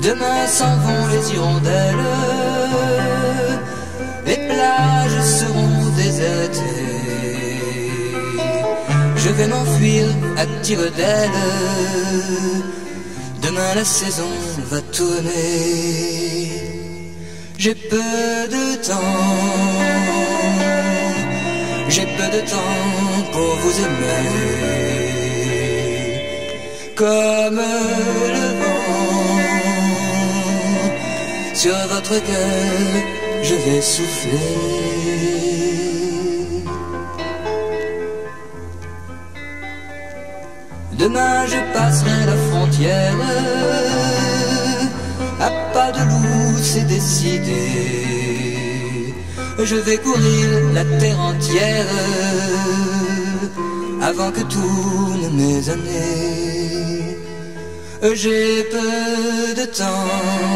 Demain s'en vont les hirondelles, les plages seront désertées. Je vais m'enfuir à tire d'aile, demain la saison va tourner. J'ai peu de temps, j'ai peu de temps pour vous aimer. Comme le vent, sur votre cœur je vais souffler. Demain je passerai la frontière, à pas de loup c'est décidé. Je vais courir la terre entière avant que tournent mes années. J'ai peu de temps,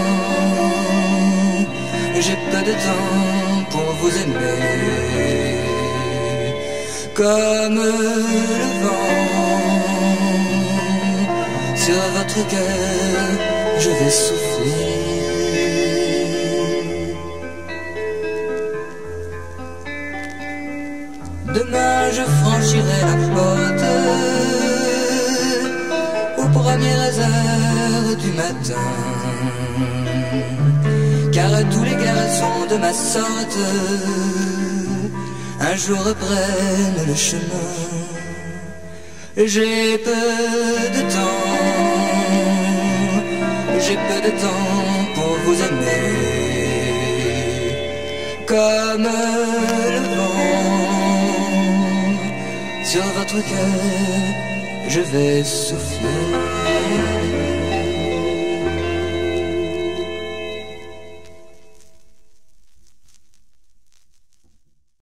j'ai peu de temps pour vous aimer. Comme le vent, sur votre cœur je vais souffler. Demain je franchirai la porte aux premières heures du matin, car tous les garçons de ma sorte un jour reprennent le chemin. J'ai peu de temps, j'ai peu de temps pour vous aimer. Comme le vent, sur votre cœur je vais souffler.